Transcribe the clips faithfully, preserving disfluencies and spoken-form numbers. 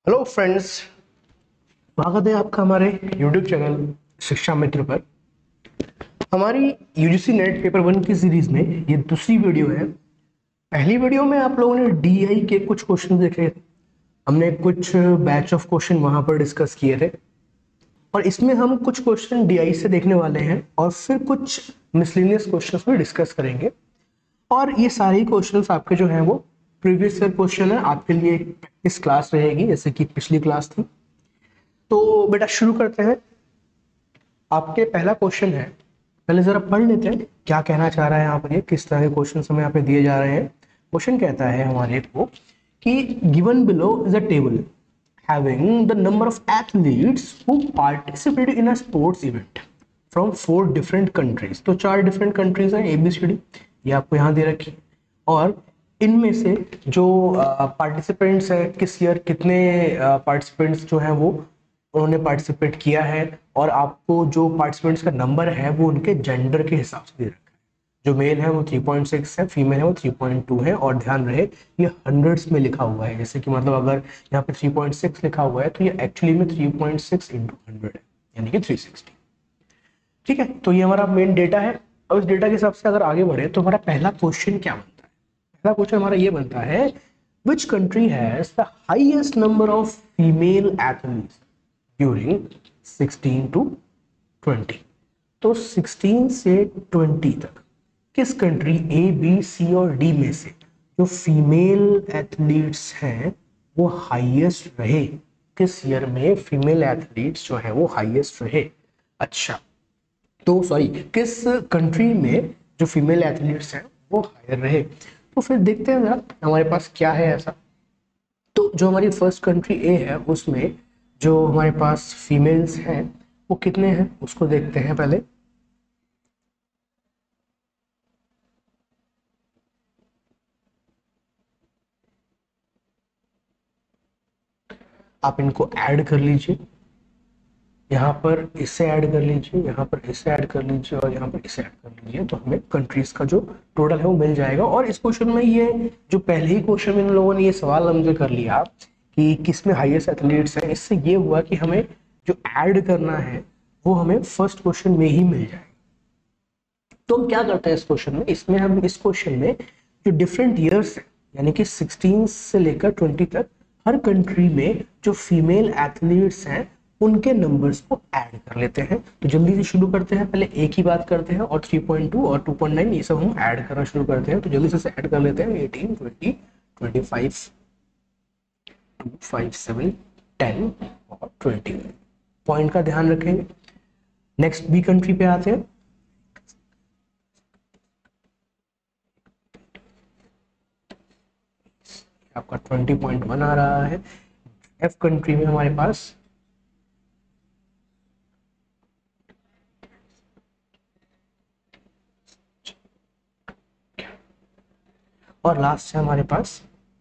Hello friends, स्वागत है आपका हमारे यूट्यूब चैनल शिक्षा मित्र पर। हमारी यूजीसी नेट पेपर वन की सीरीज में ये दूसरी वीडियो है। पहली वीडियो में आप लोगों ने डीआई के कुछ क्वेश्चन देखे थे। हमने कुछ बैच ऑफ क्वेश्चन वहां पर डिस्कस किए थे और इसमें हम कुछ क्वेश्चन डीआई से देखने वाले हैं और फिर कुछ मिसलेनियस क्वेश्चंस में डिस्कस करेंगे। और ये सारे क्वेश्चंस आपके जो हैं वो प्रीवियस ईयर क्वेश्चन है, आपके लिए एक प्रैक्टिस क्लास रहेगी जैसे कि पिछली क्लास थी। तो बेटा शुरू करते हैं। आपके पहला क्वेश्चन है, पहले जरा पढ़ लेते हैं क्या कहना चाह रहा है यहाँ पर, ये किस तरह के क्वेश्चन हमें यहाँ पे दिए जा रहे हैं। क्वेश्चन कहता है हमारे को कि given below is a table having the number of athletes who participated in a sports event from four different countries. तो चार डिफरेंट कंट्रीज हैं, एबीसीडी ये आपको यहाँ दे रखी है। और इनमें से जो पार्टिसिपेंट्स हैं, किस ईयर कितने पार्टिसिपेंट्स जो हैं वो उन्होंने पार्टिसिपेट किया है, और आपको जो पार्टिसिपेंट्स का नंबर है वो उनके जेंडर के हिसाब से दे रखा है। जो मेल है वो थ्री पॉइंट सिक्स है, फीमेल है वो थ्री पॉइंट टू है। और ध्यान रहे ये हंड्रेड्स में लिखा हुआ है, जैसे कि मतलब अगर यहाँ पे थ्री पॉइंट सिक्स लिखा हुआ है तो ये एक्चुअली में three point six into hundred है, यानी कि थ्री सिक्सटी। ठीक है, तो ये हमारा मेन डेटा है। अब इस डेटा के हिसाब से अगर आगे बढ़े तो हमारा पहला क्वेश्चन क्या बनता है। पहला क्वेश्चन हमारा ये बनता है, which country has the highest number of female athletes during sixteen to twenty. तो सिक्सटीन से ट्वेंटी तक किस कंट्री ए बी सी और डी में से जो फीमेल एथलीट्स हैं वो हाईएस्ट रहे, किस ईयर में फीमेल एथलीट्स जो है वो हाईएस्ट रहे। अच्छा, तो सॉरी किस कंट्री में जो फीमेल एथलीट्स हैं वो हायर रहे। तो फिर देखते हैं जरा हमारे पास क्या है ऐसा। तो जो हमारी फर्स्ट कंट्री ए है उसमें जो हमारे पास फीमेल्स हैं वो कितने हैं उसको देखते हैं पहले। आप इनको ऐड कर लीजिए, यहाँ पर इससे ऐड कर लीजिए, यहाँ पर इससे ऐड कर लीजिए और यहाँ पर इससे ऐड कर लीजिए, तो हमें कंट्रीज का जो टोटल है वो मिल जाएगा। और इस क्वेश्चन में ये जो पहले ही क्वेश्चन में इन लोगों ने ये सवाल हमसे कर लिया कि किस में हाईएस्ट एथलीट्स है, इससे ये हुआ कि हमें जो ऐड करना है वो हमें फर्स्ट क्वेश्चन में ही मिल जाएगा। तो हम क्या करते हैं इस क्वेश्चन में, इसमें हम इस क्वेश्चन में जो डिफरेंट ईयर्स है यानी कि सिक्सटीन से लेकर ट्वेंटी तक हर कंट्री में जो फीमेल एथलीट्स हैं उनके नंबर्स को ऐड कर लेते हैं। तो जल्दी से शुरू करते हैं, पहले एक ही बात करते हैं और थ्री पॉइंट टू और टू पॉइंट नाइन ये सब हम ऐड करना शुरू करते हैं। तो जल्दी से ऐड कर लेते हैं, eighteen twenty twenty five two five seven ten और ट्वेंटी। पॉइंट का ध्यान रखेंगे। नेक्स्ट बी कंट्री पे आते हैं। आपका ट्वेंटी पॉइंट वन आ रहा है। एफ कंट्री में हमारे पास और लास्ट है हमारे पास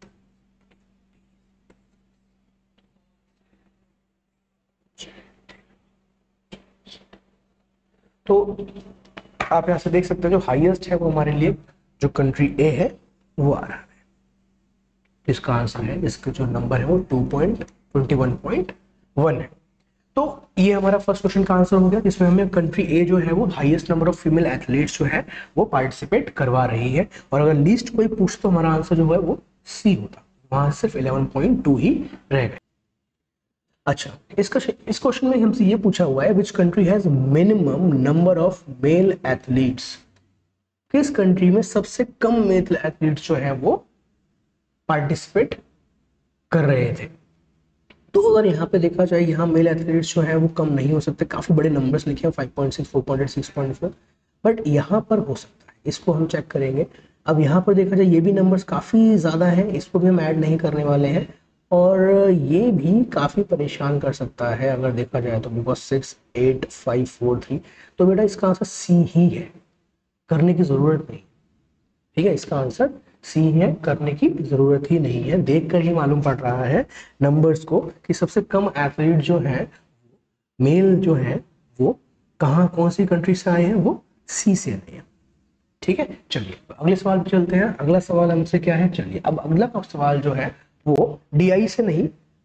तो आप यहां से देख सकते हो जो हाईएस्ट है वो हमारे लिए जो कंट्री ए है वो आ रहा है। इसका आंसर है, इसका जो नंबर है वो two point two one point one है। तो ये हमारा फर्स्ट क्वेश्चन का आंसर हो गया, जिसमें हमें कंट्री ए जो है वो highest number of female athletes जो है वो पार्टिसिपेट करवा रही है। और अगर लिस्ट कोई पूछ तो हमारा आंसर जो है वो सी होता, वहां सिर्फ इलेवन पॉइंट टू ही रह गए। अच्छा, इसका इस क्वेश्चन में हमसे ये पूछा हुआ है, which country has minimum number of male athletes. किस कंट्री में सबसे कम मेल एथलीट्स जो है वो पार्टिसिपेट कर रहे थे। तो अगर यहाँ पे देखा जाए, यहाँ मेल एथलीट्स जो है वो कम नहीं हो सकते, काफी बड़े नंबर्स लिखे हैं, five point six, four point eight, six point four, but यहाँ पर हो सकता है, इसको हम चेक करेंगे। अब यहाँ पर देखा जाए ये भी नंबर्स काफी ज्यादा है, इसको भी हम ऐड नहीं करने वाले हैं। और ये भी काफी परेशान कर सकता है अगर देखा जाए तो, because six eight five four three. तो बेटा इसका आंसर सी ही है, करने की जरूरत नहीं। ठीक है, इसका आंसर सी है, करने की जरूरत ही नहीं है। देखकर ही मालूम पड़ रहा है नंबर्स को कि सबसे कम एथलीट जो है मेल जो है वो कहाँ कौन सी कंट्री से आए हैं, वो सी से आए हैं। ठीक है, चलिए अगले सवाल पे चलते हैं। अगला सवाल हमसे क्या है, चलिए अब अगला का सवाल जो है वो डीआई से नहीं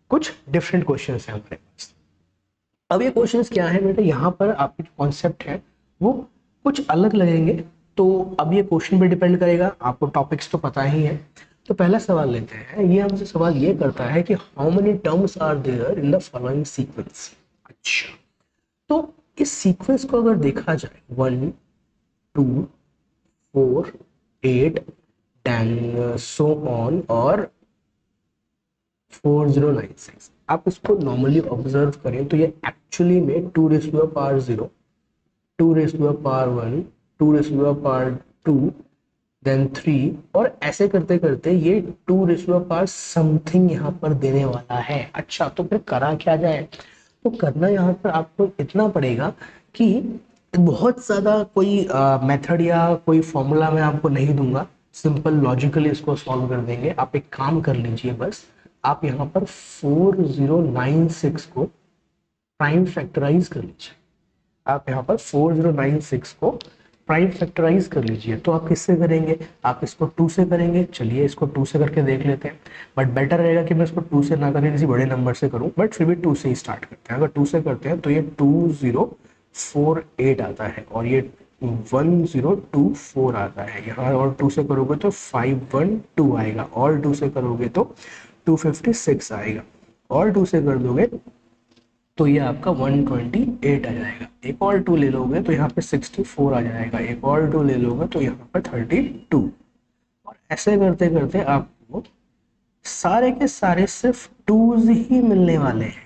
कुछ डिफरेंट क्वेश्चंस हैं हमारे पास। अब ये क्वेश्चंस क्या है बेटा, यहाँ पर आपके जो कॉन्सेप्ट है वो कुछ अलग लगेंगे, तो अब ये क्वेश्चन पे डिपेंड करेगा, आपको टॉपिक्स तो पता ही है। तो पहला सवाल लेते हैं, ये हमसे सवाल ये करता है कि how many terms are there in the following sequence. अच्छा, तो इस सीक्वेंस को अगर देखा जाए one two four eight ten so on और फोर जीरो नाइन सिक्स, आप इसको नॉर्मली ऑब्जर्व करें तो ये एक्चुअली में two raise to the power zero, two raise to the power one, two raise to the power two, then three, और ऐसे करते करते ये two raise to the power something यहाँ पर देने वाला है। अच्छा, तो फिर करा क्या जाए, तो करना यहाँ पर आपको इतना पड़ेगा कि बहुत ज़्यादा कोई मेथड या कोई फॉर्मूला मैं आपको नहीं दूंगा, सिंपल लॉजिकली इसको सॉल्व कर देंगे। आप एक काम कर लीजिए, बस आप यहाँ पर फोर जीरो नाइन सिक्स को प्राइम फैक्टराइज कर लीजिए। आप यहाँ पर फोर जीरो नाइन सिक्स को प्राइम फैक्टराइज कर लीजिए। तो आप किससे करेंगे, आप इसको टू से करेंगे। चलिए इसको टू से करके देख लेते हैं, बट बेटर रहेगा कि मैं इसको टू से ना करें, किसी बड़े नंबर से करूं, बट फिर भी टू से ही स्टार्ट करते हैं। अगर टू से करते हैं तो ये टू जीरो फोर एट आता है और ये वन जीरो टू फोर आता है। यहाँ और टू से करोगे तो फाइव वन टू आएगा, और टू से करोगे तो टू फिफ्टी सिक्स आएगा, और टू से कर दोगे तो ये आपका वन ट्वेंटी एट आ जाएगा। एक और टू ले लोगे तो यहाँ पे सिक्सटी फोर आ जाएगा, एक और टू ले लोगे तो यहाँ पे थर्टी टू, और ऐसे करते करते आपको सारे के सारे सिर्फ टूज ही मिलने वाले हैं।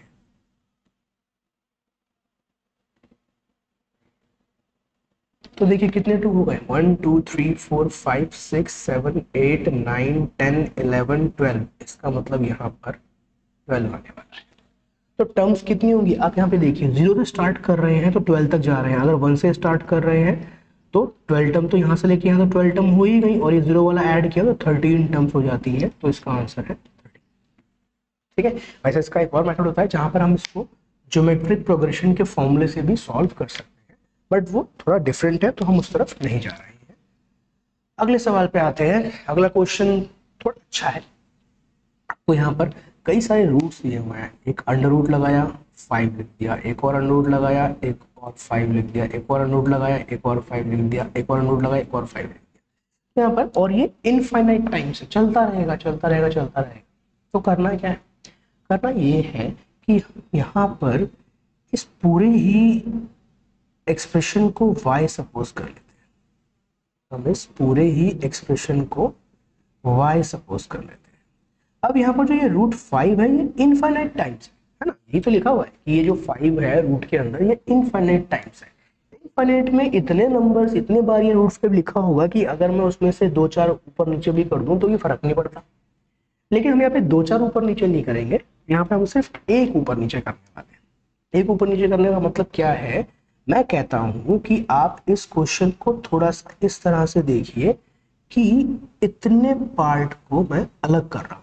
तो देखिए कितने टू हो गए, one two three four five six seven eight nine ten eleven twelve, इसका मतलब यहाँ पर ट्वेल्व आने वाला है। तो टर्म्स कितनी होंगी, आप यहाँ पे देखिए जीरो से स्टार्ट कर रहे हैं तो ट्वेल्व तक जा रहे हैं, अगर वन से स्टार्ट कर रहे हैं तो ट्वेल्व टर्म, तो यहाँ से लेके यहाँ तो ट्वेल्व टर्म हो ही गई, और ये जीरो वाला ऐड किया तो थर्टीन टर्म्स हो जाती है। तो इसका आंसर है थर्टीन। ठीक है, वैसे इसका एक और मेथड होता है जहां पर हम इसको ज्योमेट्रिक प्रोग्रेशन के फॉर्मूले से भी सॉल्व कर सकते हैं, बट वो थोड़ा डिफरेंट है तो हम उस तरफ नहीं जा रहे हैं। अगले सवाल पे आते हैं। अगला क्वेश्चन थोड़ा अच्छा है, आपको यहाँ पर कई सारे रूट्स दिए हुए हैं, एक अंडर रूट लगाया फाइव लिख दिया, एक और अंडर रूट लगाया एक और फाइव लिख दिया, एक और अंडर रूट लगाया एक और फाइव लिख दिया, एक और अंडर रूट लगाया एक और फाइव लिख दिया यहाँ पर, और ये इनफाइनाइट टाइम से चलता रहेगा चलता रहेगा चलता रहेगा। तो करना क्या है, करना ये है कि यहाँ पर इस पूरे ही एक्सप्रेशन को y सपोज कर लेते हैं, हम इस पूरे ही एक्सप्रेशन को y सपोज कर लेते हैं। अब यहाँ पर जो ये रूट फाइव है ये इनफाइनाइट टाइम्स है ना, यही तो लिखा हुआ है कि ये जो फाइव है रूट के अंदर ये इनफाइनाइट टाइम्स है। इनफाइनाइट में इतने नंबर्स इतने बार ये रूट्स पे लिखा होगा कि अगर मैं उसमें से दो चार ऊपर नीचे भी कर दूं तो ये फर्क नहीं पड़ता, लेकिन हम यहाँ पे दो चार ऊपर नीचे नहीं करेंगे, यहाँ पे हम सिर्फ एक ऊपर नीचे करने वाले हैं। एक ऊपर नीचे करने का मतलब क्या है, मैं कहता हूं कि आप इस क्वेश्चन को थोड़ा सा इस तरह से देखिए कि इतने पार्ट को मैं अलग कर रहा हूं।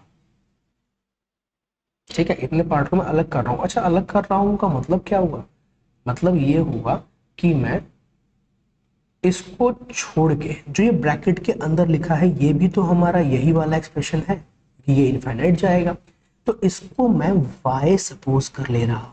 ठीक है, इतने पार्ट को मैं अलग कर रहा हूँ। अच्छा, अलग कर रहा हूँ का मतलब क्या हुआ, मतलब ये हुआ कि मैं इसको छोड़ के जो ये ब्रैकेट के अंदर लिखा है ये भी तो हमारा यही वाला एक्सप्रेशन है कि ये इनफाइनाइट जाएगा, तो इसको मैं y सपोज कर ले रहा हूँ,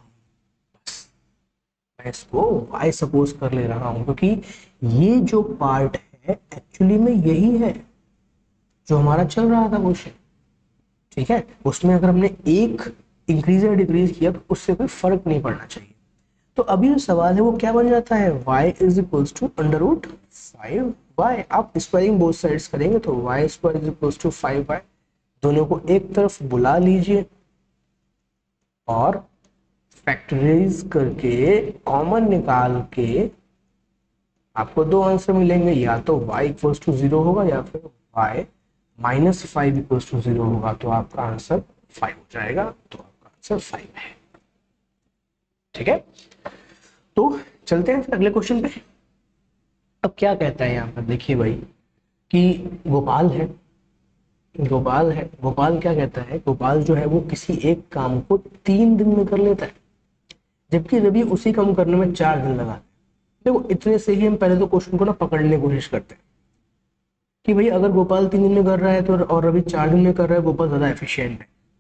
मैं इसको y सपोज कर ले रहा हूँ, क्योंकि ये जो पार्ट है एक्चुअली में यही है जो हमारा चल रहा था क्वेश्चन। ठीक है, उसमें अगर हमने एक इंक्रीज या डिक्रीज किया तो उससे कोई फर्क नहीं पड़ना चाहिए। तो अभी जो सवाल है वो क्या बन जाता है, y is equals to under root five y. आप स्क्वायरिंग बोथ साइड्स करेंगे तो y square is equals to five y, दोनों को एक तरफ बुला लीजिए और फैक्टराइज करके कॉमन निकाल के आपको दो आंसर मिलेंगे, या तो y इक्वल्स टू जीरो होगा या फिर y minus five equals to zero होगा, तो आपका आंसर फाइव हो जाएगा, तो आपका आंसर फाइव है। ठीक है, तो चलते हैं फिर अगले क्वेश्चन पे। अब क्या कहता है यहाँ पर, देखिए भाई कि गोपाल है, गोपाल है, गोपाल क्या कहता है, गोपाल जो है वो किसी एक काम को तीन दिन में कर लेता है, जबकि रवि उसी काम करने में चार दिन लगाता है। देखो इतने से ही हम पहले तो क्वेश्चन को ना पकड़ने की कोशिश करते हैं कि भाई अगर गोपाल तीन दिन में कर रहा है तो और रवि चार दिन में कर रहा है, गोपाल ज्यादा एफिशिएंट है।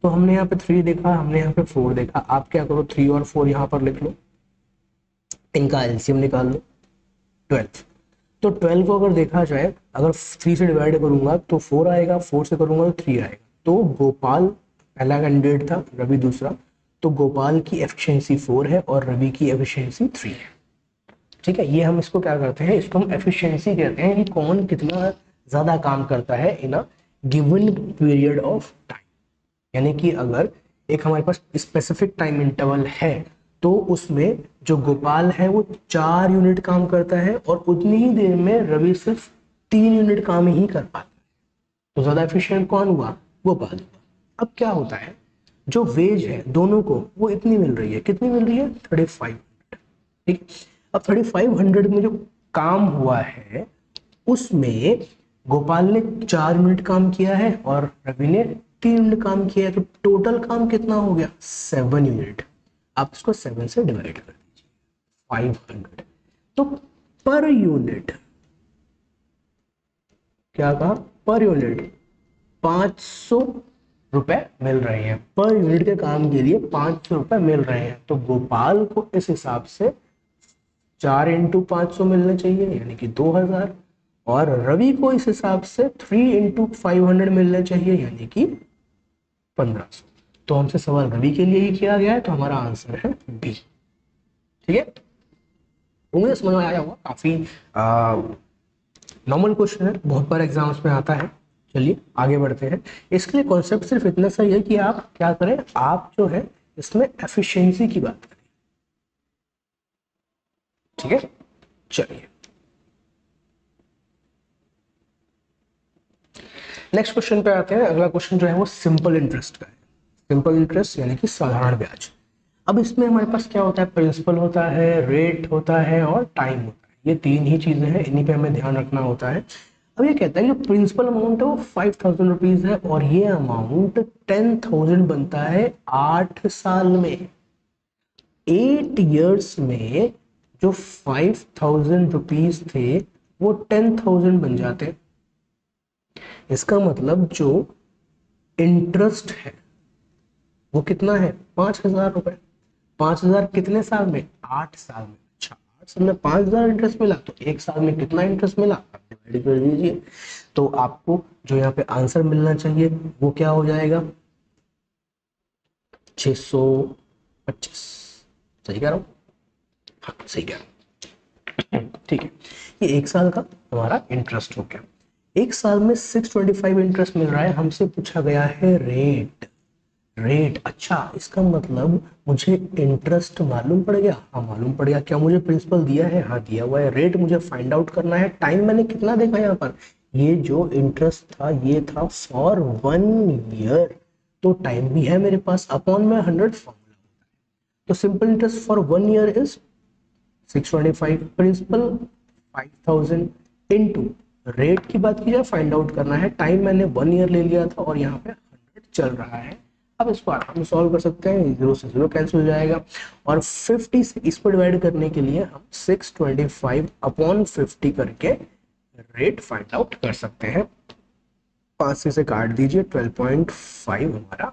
तो हमने यहाँ पे थ्री देखा, हमने यहाँ पे फोर देखा। आप क्या करो, थ्री और फोर यहाँ पर लिख लो, इनका एलसीएम निकाल लो, ट्वेल्व। तो ट्वेल्व को अगर देखा जाए, अगर थ्री से डिवाइड करूंगा तो फोर आएगा, फोर से करूंगा तो थ्री आएगा। तो गोपाल पहला कैंडिडेट था, रवि दूसरा। तो गोपाल की एफिशिएंसी फोर है और रवि की एफिशिएंसी थ्री है। ठीक है, ये हम इसको क्या करते हैं, इसको हम एफिशिएंसी कहते हैं कि कौन कितना ज्यादा काम करता है in a given period of time. यानी कि अगर एक हमारे पास स्पेसिफिक टाइम इंटरवल है तो उसमें जो गोपाल है वो चार यूनिट काम करता है और उतनी ही देर में रवि सिर्फ तीन यूनिट काम ही कर पाता है। तो ज्यादा एफिशिएंट कौन हुआ, गोपाल हुआ। अब क्या होता है, जो वेज है दोनों को वो इतनी मिल रही है, कितनी मिल रही है, थर्टी फाइव। ठीक है, अब थर्टी फाइव हंड्रेड में जो काम हुआ है उसमें गोपाल ने चार यूनिट काम किया है और रवि ने तीन यूनिट काम किया है। तो टोटल काम कितना हो गया, सेवन यूनिट। आप इसको सेवन से डिवाइड कर दीजिए, फाइव हंड्रेड। तो पर यूनिट क्या कहा, पर यूनिट पांच सौ रुपए मिल रहे हैं। पर यूनिट के काम के लिए पांच सौ रुपए मिल रहे हैं। तो गोपाल को इस हिसाब से चार इंटू पांच सौ मिलने चाहिए, यानी कि दो हजार। और रवि को इस हिसाब से थ्री इंटू फाइव हंड्रेड मिलने चाहिए, यानी कि पंद्रह सौ। तो हमसे सवाल रवि के लिए ही किया गया है, तो हमारा आंसर है बी। ठीक है, उम्मीद समझ में आया होगा। काफी नॉर्मल क्वेश्चन है, बहुत बार एग्जाम्स में आता है। चलिए आगे बढ़ते हैं। इसके लिए कॉन्सेप्ट सिर्फ इतना सही है कि आप क्या करें, आप जो है इसमें एफिशिएंसी की बात करें। ठीक है, चलिए नेक्स्ट क्वेश्चन पे आते हैं। अगला क्वेश्चन जो है वो सिंपल इंटरेस्ट का है। सिंपल इंटरेस्ट यानी कि साधारण ब्याज। अब इसमें हमारे पास क्या होता है, प्रिंसिपल होता है, रेट होता है और टाइम होता है। ये तीन ही चीजें हैं, इन्हीं पे हमें ध्यान रखना होता है। अब ये कहता है कि प्रिंसिपल अमाउंट है वो फाइव थाउजेंड रुपीज है और ये अमाउंट टेन थाउजेंड बनता है आठ साल में। एट इयर्स में जो फाइव थाउजेंड रुपीज थे वो टेन थाउजेंड बन जाते। इसका मतलब जो इंटरेस्ट है वो कितना है, पांच हजार रुपए। पांच हजार कितने साल में, आठ साल में। अच्छा, आठ साल में पांच हजार इंटरेस्ट मिला, तो एक साल में कितना इंटरेस्ट मिला, आप डिवाइड कर दीजिए। तो आपको जो यहाँ पे आंसर मिलना चाहिए वो क्या हो जाएगा, छह सौ पच्चीस। सही कह रहा हूँ, हाँ सही कह रहा हूँ। ठीक है, ये एक साल का हमारा इंटरेस्ट हो गया। एक साल में सिक्स ट्वेंटी फाइव इंटरेस्ट मिल रहा है। हमसे पूछा गया है रेट। रेट, अच्छा इसका मतलब मुझे इंटरेस्ट मालूम पड़ गया, हाँ मालूम पड़ गया। क्या मुझे प्रिंसिपल दिया है, हाँ दिया हुआ है। रेट मुझे फाइंड आउट करना है। टाइम मैंने कितना देखा यहाँ पर, ये जो इंटरेस्ट था ये था फॉर वन ईयर। तो टाइम भी है मेरे पास, अपॉन में हंड्रेड फॉर्मूला। तो simple interest for one year is six twenty five, principal five thousand into rate की बात की जाए, फाइंड आउट करना है। टाइम मैंने वन ईयर ले लिया था और यहाँ पे हंड्रेड चल रहा है। अब इसको आराम से सॉल्व कर सकते हैं, जीरो से जीरो कैंसिल हो जाएगा। और फिफ्टी से इसको डिवाइड करने के लिए हम six twenty five upon fifty करके रेट फाइंड आउट कर सकते हैं। पांच से, से काट दीजिए, ट्वेल्व पॉइंट फाइव हमारा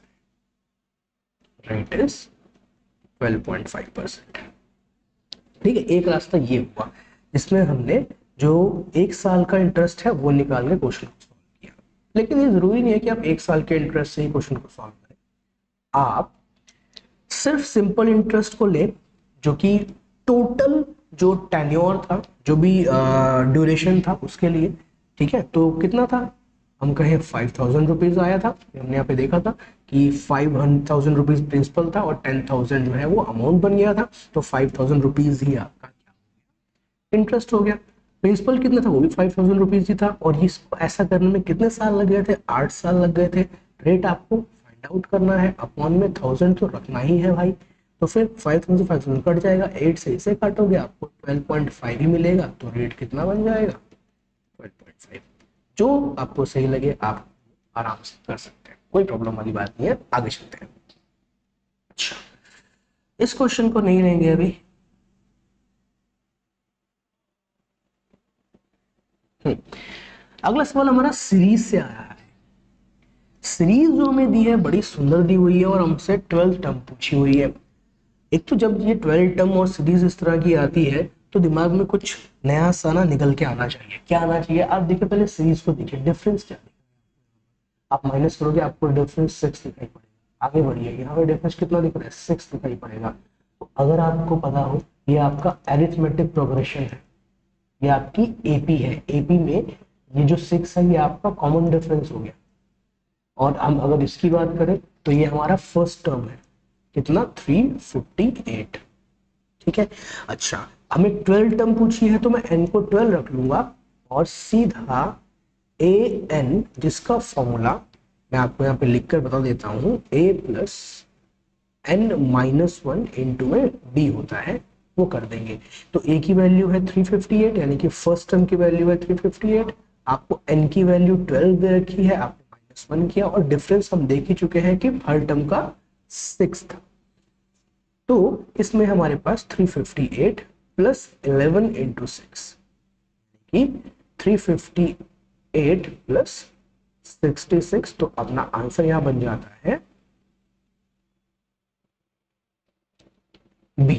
answer. Rate is twelve point five percent. ठीक है, एक रास्ता ये हुआ जिसमें हमने जो एक साल का इंटरेस्ट है वो निकाल के क्वेश्चन को सॉल्व किया। लेकिन ये जरूरी नहीं है कि आप एक साल के इंटरेस्ट से ही क्वेश्चन को सॉल्व करें। आप सिर्फ सिंपल इंटरेस्ट को ले, जो कि टोटल जो टेन्योर था, जो भी ड्यूरेशन था उसके लिए। ठीक है, तो कितना था, हम कहें फाइव थाउजेंड रुपीज आया था। हमने यहाँ पे देखा था कि फाइव थाउजेंड रुपीज प्रिंसिपल था और टेन थाउजेंड जो है वो अमाउंट बन गया था। तो फाइव थाउजेंड रुपीज ही आपका इंटरेस्ट हो गया। प्रिंसिपल कितना था, वो भी फाइव थाउजेंड रुपीज ही था। और इसको ऐसा करने में कितने साल लग गए थे, आठ साल लग गए थे। रेट आपको फाइंड आउट करना है, अपॉन में थाउजेंड तो रखना ही है भाई। तो फिर five thousand five thousand cut जाएगा, एट से इसे काटोगे आपको ट्वेल्व पॉइंट फाइव ही मिलेगा। तो रेट कितना बन जाएगा, ट्वेल्व पॉइंट फाइव। जो आपको सही लगे आप आराम से कर सकते हैं, कोई प्रॉब्लम वाली बात नहीं है। आगे चलते हैं। अच्छा, इस क्वेश्चन को नहीं लेंगे अभी। अगला सवाल हमारा सीरीज से आया है। सीरीज जो में दी है बड़ी सुंदर दी हुई है और हमसे ट्वेल्व टर्म पूछी हुई है। एक तो जब ये ट्वेल्व टर्म और सीरीज इस तरह की आती है तो दिमाग में कुछ नया सा ना निकल के आना चाहिए। क्या आना चाहिए? आप देखिए पहले सीरीज को देखिए, डिफरेंस क्या दिखा, आप माइनस करोगे आपको डिफरेंस सिक्स दिखाई पड़ेगा। आगे बढ़िए, यहाँ पे डिफरेंस कितना दिख रहा है? सिक्स दिखाई पड़ेगा। तो अगर आपको पता हो ये आपका एरिथमेटिक प्रोग्रेशन है, ये आपकी एपी है, एपी में ये जो सिक्स है ये आपका कॉमन डिफरेंस हो गया। और हम अगर इसकी बात करें तो ये हमारा फर्स्ट टर्म है, कितना? Three fifty eight. ठीक है, अच्छा हमें ट्वेल्व टर्म पूछी है तो मैं एन को ट्वेल्व रख लूंगा और सीधा ए एन, जिसका फॉर्मूला मैं आपको यहाँ पे लिख कर बता देता हूँ, a plus n minus one into में बी होता है, वो कर देंगे। तो ए की वैल्यू है थ्री फिफ्टी एट, यानी कि फर्स्ट टर्म की वैल्यू है थ्री फिफ्टी एट, आपको एन की वैल्यू ट्वेल्व दे रखी है, आपने माइनस वन किया और डिफरेंस हम देख ही चुके हैं कि हर टर्म का सिक्स था। तो इसमें हमारे पास three fifty eight plus eleven into six, three fifty eight plus sixty six. तो अपना आंसर यहां बन जाता है बी।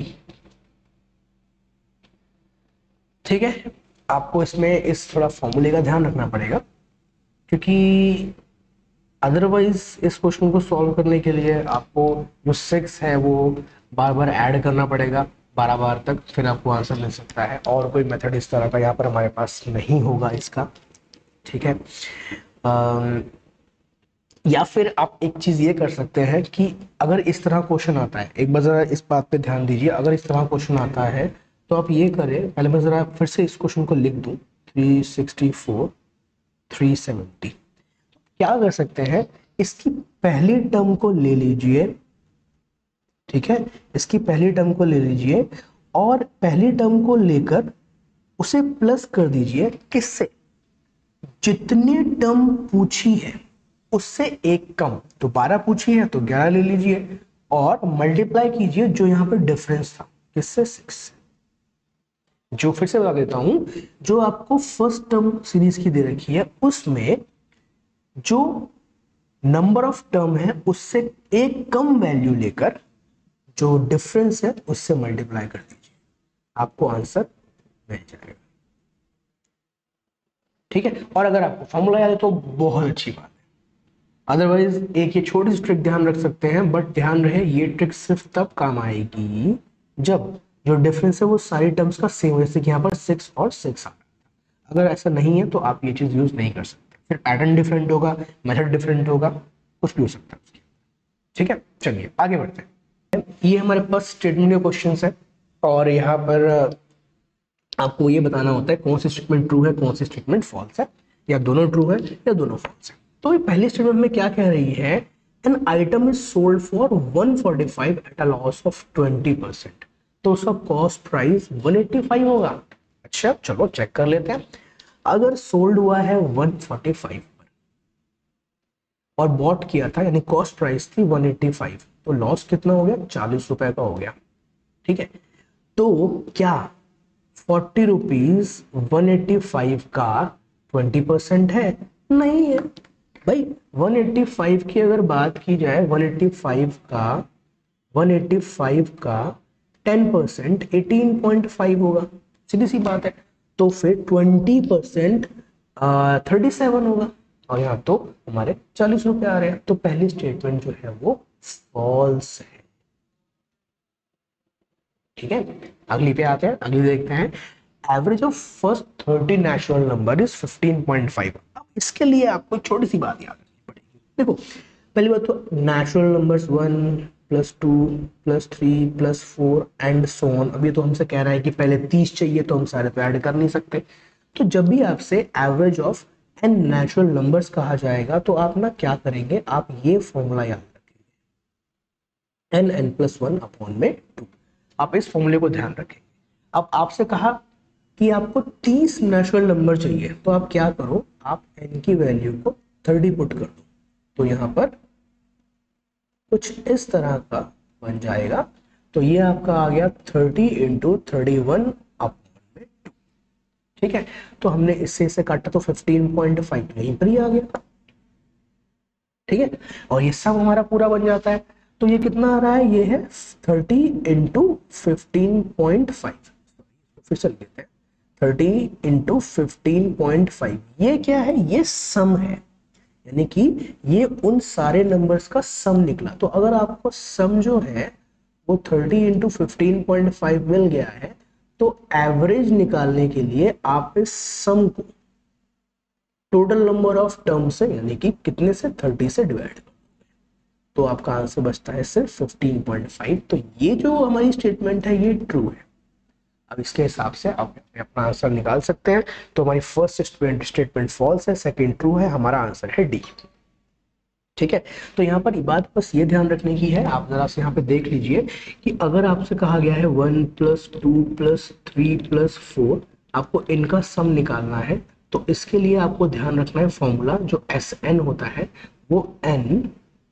ठीक है, आपको इसमें इस थोड़ा फॉर्मूले का ध्यान रखना पड़ेगा, क्योंकि अदरवाइज इस क्वेश्चन को सॉल्व करने के लिए आपको जो सिक्स है वो बार बार ऐड करना पड़ेगा बारह बार तक, फिर आपको आंसर मिल सकता है। और कोई मेथड इस तरह का यहाँ पर हमारे पास नहीं होगा इसका। ठीक है, आ, या फिर आप एक चीज ये कर सकते हैं कि अगर इस तरह क्वेश्चन आता है, एक बार जरा इस बात पे ध्यान दीजिए, अगर इस तरह क्वेश्चन आता है तो आप ये करें, पहले मैं जरा फिर से इस क्वेश्चन को लिख दूं, three sixty four three seventy. क्या कर सकते हैं, इसकी पहली टर्म को ले लीजिए। ठीक है, इसकी पहली टर्म को ले लीजिए और पहली टर्म को लेकर उसे प्लस कर दीजिए, किससे? जितनी टर्म पूछी है उससे एक कम। तो बारह पूछी है तो ग्यारह ले लीजिए और मल्टीप्लाई कीजिए जो यहां पर डिफरेंस था, किससे? सिक्स। जो फिर से बता देता हूं, जो आपको फर्स्ट टर्म सीरीज की दे रखी है उसमें जो नंबर ऑफ टर्म है उससे एक कम वैल्यू लेकर जो डिफरेंस है उससे मल्टीप्लाई कर दीजिए, आपको आंसर मिल जाएगा। ठीक है, और अगर आपको फॉर्मूला याद है तो बहुत अच्छी बात है, अदरवाइज एक ये छोटी सी ट्रिक ध्यान रख सकते हैं, बट ध्यान रहे ये ट्रिक सिर्फ तब काम आएगी जब जो डिफरेंस है वो सारी टर्म्स का सेम हो, जैसे कि यहाँ पर सिक्स और सिक्स आ रहा था। अगर ऐसा नहीं है तो आप ये चीज यूज नहीं कर सकते, फिर पैटर्न डिफरेंट होगा, मेथड डिफरेंट होगा, कुछ भी हो सकता है। ठीक है, चलिए आगे बढ़ते हैं। ये हमारे पास स्टेटमेंट के क्वेश्चन है और यहाँ पर आपको ये बताना होता है कौन सी स्टेटमेंट ट्रू है कौन सी स्टेटमेंट फॉल्स है, या दोनों ट्रू है या दोनों फॉल्स है। तो ये पहली स्टेटमेंट में क्या कह रही है, an item is sold for one forty five at a loss of twenty percent, तो उसका cost price one eighty five होगा। अच्छा चलो चेक कर लेते हैं, अगर सोल्ड हुआ है वन फोर्टी फाइव पर और बॉट किया था यानी कॉस्ट प्राइस थी वन एटी फाइव, तो लॉस कितना हो गया? चालीस रुपए का हो गया। ठीक है, तो क्या forty rupees one eighty five का ट्वेंटी परसेंट है? नहीं है भाई। वन एटी फाइव की अगर बात की जाए, वन एटी फाइव का वन एटी फाइव का ten percent eighteen point five होगा, सीधी सी बात है। तो फिर ट्वेंटी परसेंट थर्टी सेवन होगा और यहाँ तो हमारे चालीस रुपए आ रहे हैं, तो पहली स्टेटमेंट जो है वो फॉल्स है। ठीक है, अगली पे आते हैं, अगली देखते हैं। Average of first thirty natural number is fifteen point five. अब इसके लिए आपको छोटी सी बात याद रखनी पड़ेगी। देखो पहली बात तो natural numbers one plus two plus three plus four and so on. अब ये तो हमसे कह रहा है कि पहले तीस चाहिए तो हम सारे तो ऐड कर नहीं सकते। तो जब भी आपसे average of n natural numbers कहा जाएगा तो आप ना क्या करेंगे, आप ये फॉर्मूला याद रखेंगे, n n plus one upon में टू। आप इस फॉर्मूले को ध्यान रखें। अब आपसे कहा कि आपको तीस नेचुरल नंबर चाहिए, तो आप क्या करो, आप n की वैल्यू को थर्टी पुट कर दो, तो यहां पर कुछ इस तरह का बन जाएगा। तो ये आपका आ गया thirty into thirty one upon में टू। ठीक है, तो हमने इससे इसे काटा तो फिफ्टीन पॉइंट फाइव यहीं पर ही आ गया। ठीक है, और ये सम हमारा पूरा बन जाता है। तो ये कितना आ रहा है, ये है thirty into fifteen point five, फिर से लिख देते हैं thirty into fifteen point five. ये क्या है, ये सम है, यानी कि ये उन सारे नंबर्स का सम निकला। तो अगर आपको सम जो है वो thirty into fifteen point five मिल गया है, तो एवरेज निकालने के लिए आप इस सम को टोटल नंबर ऑफ टर्म से, यानी कि कितने से, थर्टी से डिवाइड करो, तो आपका आंसर बचता है सिर्फ फिफ्टीन पॉइंट फाइव। तो ये जो हमारी स्टेटमेंट है ये ट्रू है। अब इसके हिसाब से आप अपना आंसर निकाल सकते हैं। तो हमारी फर्स्ट स्टेटमेंट फॉल्स है, सेकंड ट्रू है, हमारा आंसर है डी। ठीक है, तो यहाँ पर बात बस ये ध्यान रखने की है, आप जरा से यहाँ पे देख लीजिए कि अगर आपसे कहा गया है one plus two plus three plus four, आपको इनका सम निकालना है, तो इसके लिए आपको ध्यान रखना है फॉर्मूला जो एस एन होता है वो n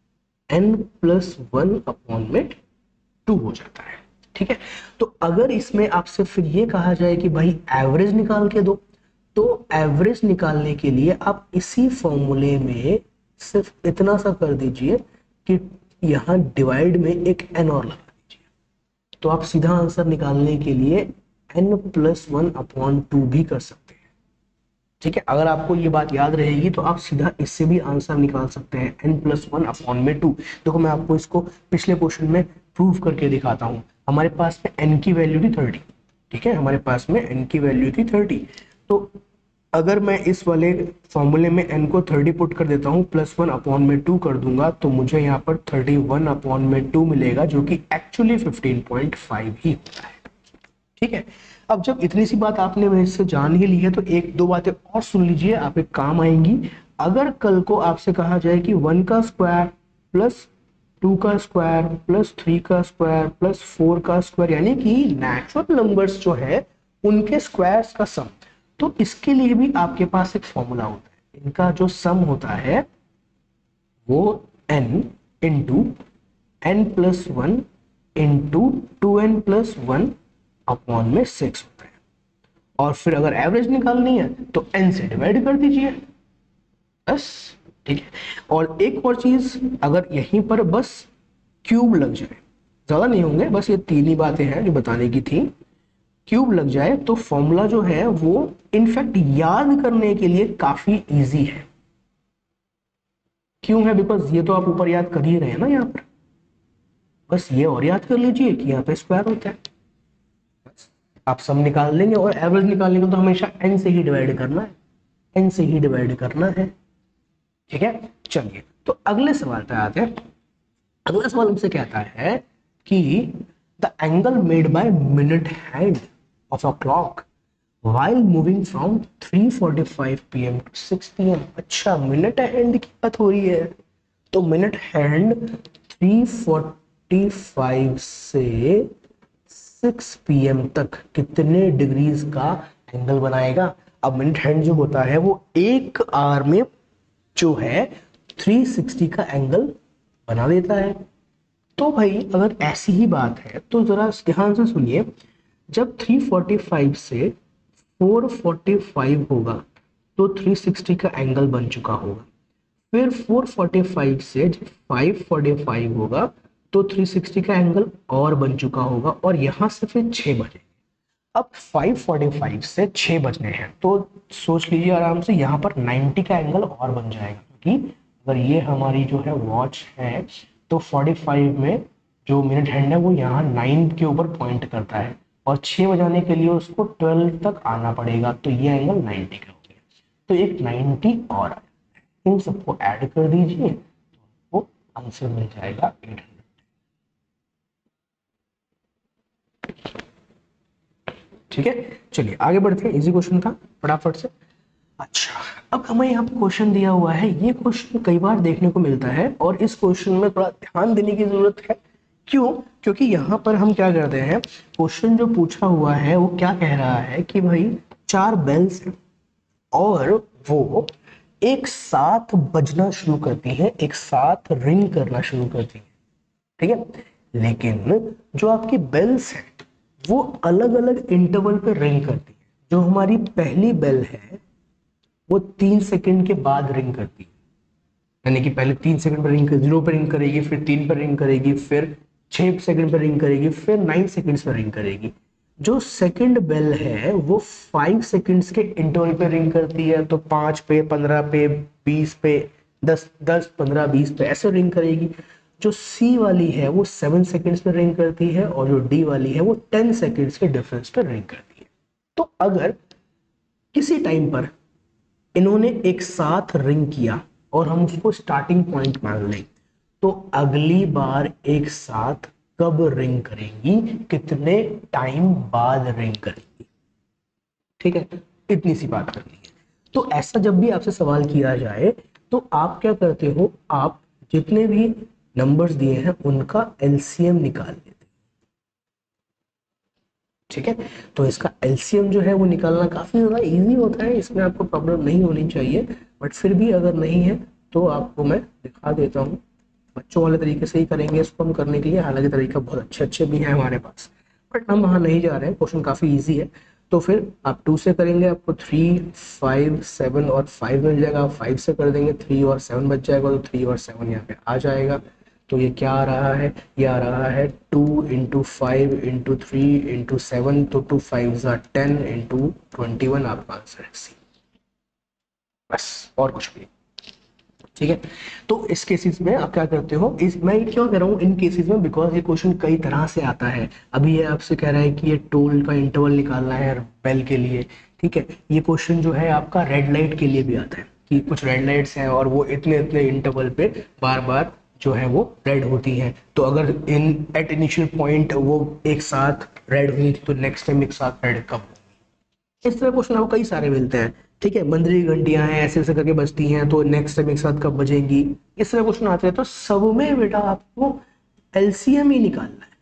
n plus one upon में टू हो जाता है। ठीक है, तो अगर इसमें आपसे फिर ये कहा जाए कि भाई एवरेज निकाल के दो, तो एवरेज निकालने के लिए आप इसी फॉर्मूले में सिर्फ इतना सा कर दीजिए कि यहां डिवाइड में एक एन और लगा दीजिए, तो आप सीधा आंसर निकालने के लिए n plus one upon two भी कर सकते हैं। ठीक है, अगर आपको ये बात याद रहेगी तो आप सीधा इससे भी आंसर निकाल सकते हैं, एन प्लस वन अपॉन में टू। देखो मैं आपको इसको पिछले क्वेश्चन में प्रूव करके दिखाता हूं। हमारे पास में एन की वैल्यू थी थर्टी, ठीक है, हमारे पास में एन की वैल्यू थी थर्टी। तो अगर मैं इस वाले फॉर्मूले में n को थर्टी पुट कर देता हूं, प्लस वन अपॉन में टू कर दूंगा, तो मुझे यहाँ पर थर्टी वन अपॉन में टू मिलेगा, जो कि एक्चुअली फिफ्टीन पॉइंट फाइव ही होता है। ठीक है, अब जब इतनी सी बात आपने मेरे से जान ही ली है, तो एक दो बातें और सुन लीजिए, आप एक काम आएंगी। अगर कल को आपसे कहा जाए कि वन का स्क्वायर प्लस टू का स्क्वायर प्लस थ्री का स्क्वायर प्लस फोर का स्क्वायर, यानी कि नेचुरल नंबर्स जो है उनके स्क्वायर्स का सम, तो इसके लिए भी आपके पास एक फॉर्मूला होता है। इनका जो सम होता है वो n into n plus one into two n plus one upon में सिक्स होता है, और फिर अगर एवरेज निकालनी है तो n से डिवाइड कर दीजिए बस। ठीक है, और एक और चीज, अगर यहीं पर बस क्यूब लग जाए, ज्यादा नहीं होंगे, बस ये तीन ही बातें हैं जो बताने की थी, क्यूब लग जाए तो फॉर्मूला जो है वो इनफैक्ट याद करने के लिए काफी इजी है। क्यों है, बिकॉज ये तो आप ऊपर याद कर ही रहे हैं ना, यहाँ पर बस ये और याद कर लीजिए कि यहाँ पे स्क्वायर होता है, आप सम निकाल लेंगे, और एवरेज निकालने को तो हमेशा n से ही डिवाइड करना है, n से ही डिवाइड करना है। ठीक है, चलिए तो अगले सवाल पे आते हैं। अगला सवाल हमसे कहता है कि the angle made by minute hand of a clock while moving from three forty five p m to six p m। अच्छा, मिनट हैंड की बात हो रही है, तो minute hand three forty five से सिक्स p m तक कितने डिग्रीज का एंगल बनाएगा। अब मिनट हैंड जो होता है वो एक आवर में जो है थ्री सिक्सटी का एंगल बना देता है। तो भाई अगर ऐसी ही बात है तो जरा ध्यान से सुनिए, जब थ्री फोर्टी फाइव से फोर फोर्टी फाइव होगा तो थ्री सिक्सटी का एंगल बन चुका होगा, फिर फोर फोर्टी फाइव से जब फाइव फोर्टी फाइव होगा तो थ्री सिक्सटी का एंगल और बन चुका होगा, और यहां से फिर छह बजे। अब फाइव फोर्टी फाइव से छह बजने हैं, तो सोच लीजिए आराम से यहाँ पर नाइन्टी का एंगल और बन जाएगा, क्योंकि अगर ये हमारी जो है वॉच है तो फोर्टी फाइव में जो मिनट हैंड है वो यहाँ नाइन के ऊपर पॉइंट करता है, और छह बजाने के लिए उसको ट्वेल्व तक आना पड़ेगा, तो ये एंगल नाइन्टी का हो गया, तो एक नाइन्टी और आया। इन सबको ऐड कर दीजिए तो वो आंसर मिल जाएगा एट हंड्रेड। ठीक है, चलिए आगे बढ़ते हैं, इजी क्वेश्चन था फटाफट से। अच्छा, अब हमें यहाँ पे क्वेश्चन दिया हुआ है, ये क्वेश्चन कई बार देखने को मिलता है और इस क्वेश्चन में थोड़ा ध्यान देने की जरूरत है। क्यों, क्योंकि यहाँ पर हम क्या करते हैं, क्वेश्चन जो पूछा हुआ है वो क्या कह रहा है कि भाई चार बेल्स हैं और वो एक साथ बजना शुरू करती हैं, एक साथ रिंग करना शुरू करती हैं। ठीक है, लेकिन जो आपकी बेल्स हैं वो अलग अलग इंटरवल पे रिंग करती है। जो हमारी पहली बेल है वो तीन सेकंड के बाद रिंग करती है, यानी कि पहले तीन सेकंड पर रिंग जीरो पर रिंग करेगी, फिर तीन पर रिंग करेगी, फिर छह सेकंड पर रिंग करेगी, फिर नाइन सेकंड्स पर रिंग करेगी। जो सेकंड बेल है वो फाइव सेकंड्स के इंटरवल पे रिंग करती है, तो पांच पे, पंद्रह पे, बीस पे, दस दस पंद्रह बीस पे ऐसे रिंग करेगी। जो सी वाली है वो सेवन सेकंड्स पे रिंग करती है, और जो डी वाली है वो टेन सेकंड्स के डिफरेंस पे रिंग करती है। तो अगर किसी टाइम पर इन्होंने एक साथ रिंग किया और हम उसको स्टार्टिंग पॉइंट मान लें, तो अगली बार एक साथ कब रिंग करेंगी, कितने टाइम बाद रिंग करेंगी। ठीक है, इतनी सी बात करनी है। तो ऐसा जब भी आपसे सवाल किया जाए तो आप क्या करते हो, आप जितने भी नंबर्स दिए हैं उनका एलसीएम निकाल लेते हैं। ठीक है, तो इसका एलसीएम जो है वो निकालना काफी ज्यादा इजी होता है, इसमें आपको प्रॉब्लम नहीं होनी चाहिए। बट फिर भी अगर नहीं है तो आपको मैं दिखा देता हूँ। बच्चों वाले तरीके से ही करेंगे इसको हम करने के लिए, हालांकि तरीका बहुत अच्छे अच्छे भी हैं हमारे पास, बट हम वहाँ नहीं जा रहे हैं, क्वेश्चन काफ़ी इजी है। तो फिर आप टू से करेंगे, आपको थ्री फाइव सेवन और फाइव मिल जाएगा। आप फाइव से कर देंगे, थ्री और सेवन बच जाएगा, तो थ्री और सेवन यहाँ पे आ जाएगा। तो ये क्या आ रहा है, ये आ रहा है two into five into three into seven, तो टू फाइव ज़ा टेन इंटू ट्वेंटी वन आपका आंसर है सी। बस, और कुछ भी। ठीक है, तो इस केसेस में आप क्या करते हो, इस मैं क्यों कह रहा हूँ इन केसेस में, बिकॉज ये क्वेश्चन कई तरह से आता है। अभी ये आपसे कह रहा है कि ये टोल का इंटरवल निकालना है बेल के लिए। ठीक है, ये क्वेश्चन जो है आपका रेड लाइट के लिए भी आता है कि कुछ रेड लाइट्स हैं और वो इतने इतने इंटरवल पे बार बार जो है वो रेड होती हैं, तो अगर इन एट इनिशियल पॉइंट वो एक साथ रेड हुई थी तो नेक्स्ट टाइम एक साथ रेड कब। इस तरह क्वेश्चन आपको कई सारे मिलते हैं। ठीक है, मंदिर की घंटियां हैं ऐसे ऐसे करके बजती हैं, तो नेक्स्ट टाइम एक साथ कब बजेंगी, इस तरह क्वेश्चन आते हैं। तो सब में बेटा आपको एलसीएम ही निकालना है।